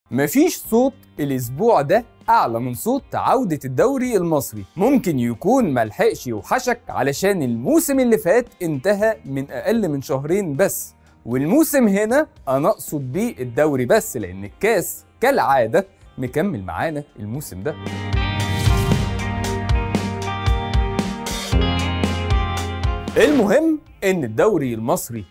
مفيش صوت الأسبوع ده أعلى من صوت عودة الدوري المصري. ممكن يكون ملحقش يوحشك علشان الموسم اللي فات انتهى من أقل من شهرين بس، والموسم هنا أنا أقصد بيه الدوري بس، لأن الكاس كالعادة مكمل معانا الموسم ده. المهم إن الدوري المصري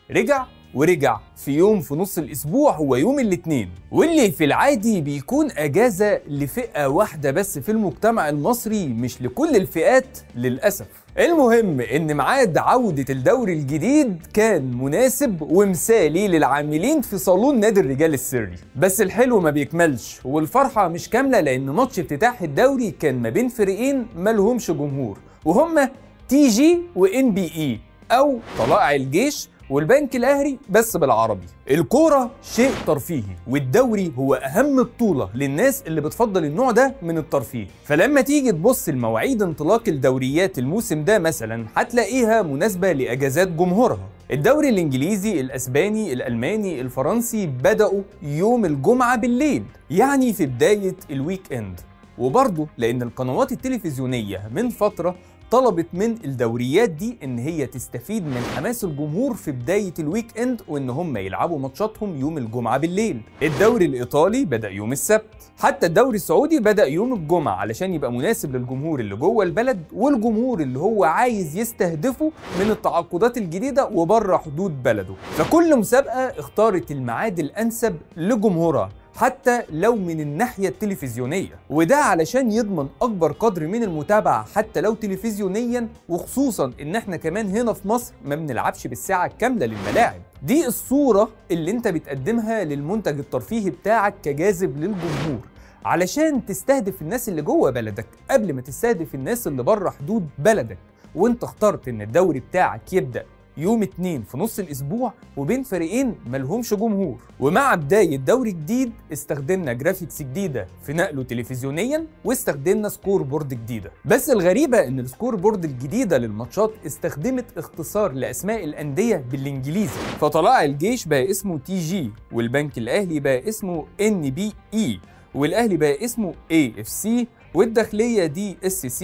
رجع في يوم في نص الأسبوع، هو يوم الاثنين، واللي في العادي بيكون أجازة لفئة واحدة بس في المجتمع المصري، مش لكل الفئات للأسف. المهم إن ميعاد عودة الدوري الجديد كان مناسب ومثالي للعاملين في صالون نادي الرجال السري. بس الحلو ما بيكملش والفرحة مش كاملة، لأن ماتش افتتاح الدوري كان ما بين فريقين مالهمش جمهور، وهما TG وNBE أو طلائع الجيش والبنك الأهلي بس بالعربي. الكورة شيء ترفيهي، والدوري هو أهم بطولة للناس اللي بتفضل النوع ده من الترفيه. فلما تيجي تبص لمواعيد انطلاق الدوريات الموسم ده مثلا هتلاقيها مناسبة لأجازات جمهورها. الدوري الإنجليزي، الأسباني، الألماني، الفرنسي بدأوا يوم الجمعة بالليل، يعني في بداية الويك إند. وبرضه لأن القنوات التلفزيونية من فترة طلبت من الدوريات دي ان هي تستفيد من حماس الجمهور في بداية الويك اند، وان هم يلعبوا ماتشاتهم يوم الجمعة بالليل. الدوري الايطالي بدأ يوم السبت، حتى الدوري السعودي بدأ يوم الجمعة علشان يبقى مناسب للجمهور اللي جوه البلد والجمهور اللي هو عايز يستهدفه من التعاقدات الجديدة وبره حدود بلده. فكل مسابقة اختارت الميعاد الانسب لجمهورها حتى لو من الناحية التلفزيونية، وده علشان يضمن أكبر قدر من المتابعة حتى لو تلفزيونيا، وخصوصا إن احنا كمان هنا في مصر ما بنلعبش بالساعة الكاملة للملاعب. دي الصورة اللي انت بتقدمها للمنتج الترفيهي بتاعك كجاذب للجمهور، علشان تستهدف الناس اللي جوه بلدك قبل ما تستهدف الناس اللي بره حدود بلدك. وانت اخترت إن الدوري بتاعك يبدأ يوم 2 في نص الأسبوع وبين فريقين ملهمش جمهور. ومع بداية دوري جديد استخدمنا جرافيكس جديدة في نقله تلفزيونيا، واستخدمنا سكور بورد جديدة. بس الغريبة إن السكور بورد الجديدة للماتشات استخدمت اختصار لأسماء الأندية بالإنجليزي، فطلائع الجيش بقى اسمه TG، والبنك الأهلي بقى اسمه NBE، والأهلي بقى اسمه AFC، والداخلية دي SC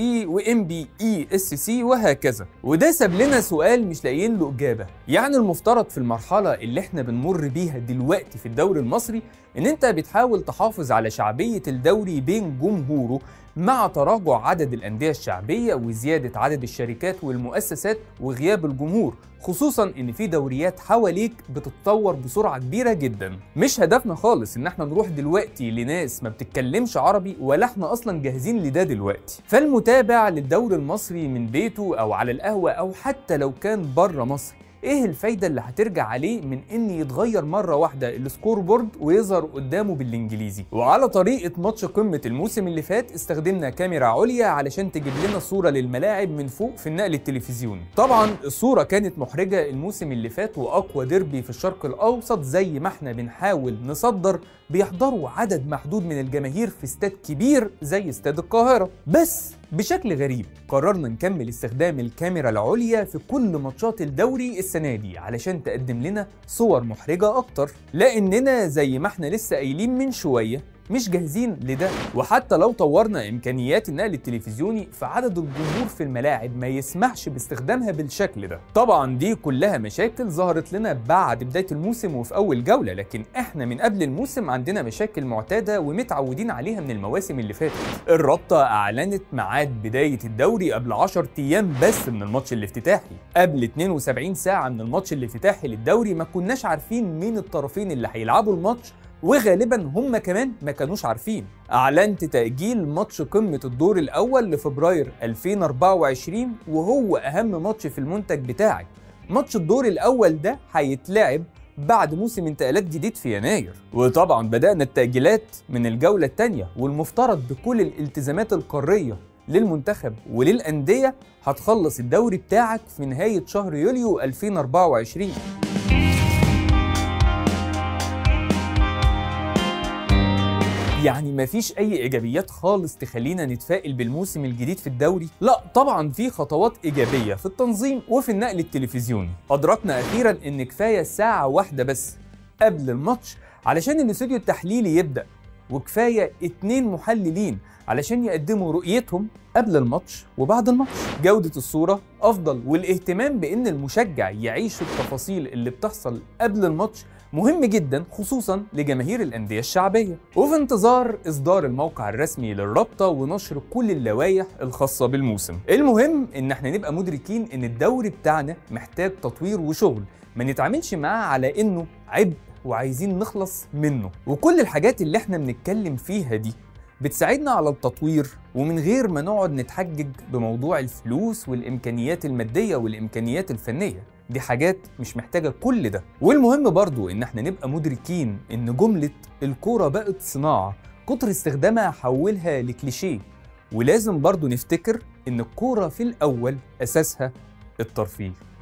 وMBE SC، وهكذا. وده ساب لنا سؤال مش لاقيين له إجابة. يعني المفترض في المرحلة اللي احنا بنمر بيها دلوقتي في الدوري المصري إن أنت بتحاول تحافظ على شعبية الدوري بين جمهوره مع تراجع عدد الأندية الشعبية وزيادة عدد الشركات والمؤسسات وغياب الجمهور، خصوصا ان في دوريات حواليك بتتطور بسرعة كبيرة جدا. مش هدفنا خالص ان احنا نروح دلوقتي لناس ما بتتكلمش عربي، ولا احنا اصلا جاهزين لده دلوقتي. فالمتابع للدوري المصري من بيته او على القهوة او حتى لو كان بره مصر، ايه الفايدة اللي هترجع عليه من ان يتغير مرة واحدة السكور بورد ويظهر قدامه بالانجليزي؟ وعلى طريقة ماتش قمة الموسم اللي فات استخدمنا كاميرا عليا علشان تجيب لنا صورة للملاعب من فوق في النقل التلفزيوني. طبعا الصورة كانت محرجة الموسم اللي فات، واقوى ديربي في الشرق الاوسط زي ما احنا بنحاول نصدر بيحضروا عدد محدود من الجماهير في استاد كبير زي استاد القاهرة. بس بشكل غريب قررنا نكمل استخدام الكاميرا العليا في كل ماتشات الدوري السنة دي علشان تقدم لنا صور محرجة أكتر، لأننا زي ما احنا لسه قايلين من شوية مش جاهزين لده. وحتى لو طورنا إمكانيات النقل التلفزيوني فعدد الجمهور في الملاعب ما يسمحش باستخدامها بالشكل ده. طبعا دي كلها مشاكل ظهرت لنا بعد بداية الموسم وفي أول جولة، لكن احنا من قبل الموسم عندنا مشاكل معتادة ومتعودين عليها من المواسم اللي فاتت. الرابطة أعلنت ميعاد بداية الدوري قبل 10 أيام بس من الماتش الافتتاحي. قبل 72 ساعة من الماتش الافتتاحي للدوري ما كناش عارفين مين الطرفين اللي هيلعبوا الماتش، وغالبا هم كمان ما كانوش عارفين. اعلنت تأجيل ماتش قمة الدور الاول لفبراير 2024، وهو اهم ماتش في المنتج بتاعك. ماتش الدور الاول ده هيتلعب بعد موسم انتقالات جديد في يناير. وطبعا بدأنا التأجيلات من الجولة الثانية، والمفترض بكل الالتزامات القارية للمنتخب وللأندية هتخلص الدوري بتاعك في نهاية شهر يوليو 2024. يعني مفيش أي إيجابيات خالص تخلينا نتفائل بالموسم الجديد في الدوري؟ لا طبعا في خطوات إيجابية في التنظيم وفي النقل التلفزيوني. أدركنا أخيرا إن كفاية ساعة واحدة بس قبل الماتش علشان الاستوديو التحليلي يبدأ، وكفاية 2 محللين علشان يقدموا رؤيتهم قبل الماتش وبعد الماتش. جودة الصورة أفضل، والاهتمام بإن المشجع يعيش التفاصيل اللي بتحصل قبل الماتش مهم جدا، خصوصا لجماهير الأندية الشعبية. وفي انتظار إصدار الموقع الرسمي للرابطة ونشر كل اللوائح الخاصة بالموسم. المهم إن احنا نبقى مدركين إن الدوري بتاعنا محتاج تطوير وشغل، ما نتعاملش معاه على إنه عبء وعايزين نخلص منه. وكل الحاجات اللي احنا بنتكلم فيها دي بتساعدنا على التطوير، ومن غير ما نقعد نتحجج بموضوع الفلوس والإمكانيات المادية والإمكانيات الفنية. دي حاجات مش محتاجة كل ده. والمهم برضو إن احنا نبقى مدركين إن جملة الكورة بقت صناعة كتر استخدامها حولها لكليشيه، ولازم برضو نفتكر إن الكورة في الأول أساسها الترفيه.